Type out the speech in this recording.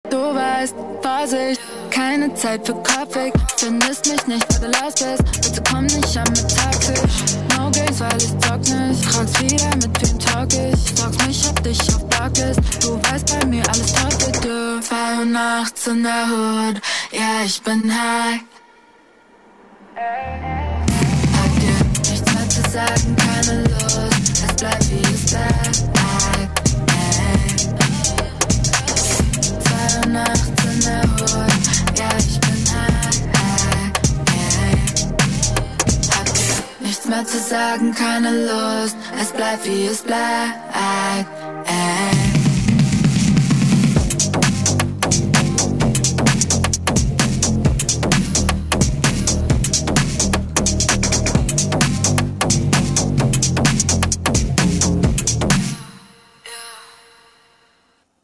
Du weißt, Vorsicht, keine Zeit für Kopfweg. Findest mich nicht, weil du los bist. Bitte komm nicht an mit toxisch. No games, weil ich zock nicht. Fragst wieder, mit wem talk ich. Sagst mich, hab dich auf Blacklist. Du weißt bei mir alles top wie du. 2 Uhr nachts in der Hood, ja ich bin high. Hab dir nichts mehr zu sagen, keine Lust. Es bleibt wie es bleibt. 2 Uhr nachts in der Hood, ja ich bin high. Hab dir nichts mehr zu sagen, keine Lust. Es bleibt wie es bleibt.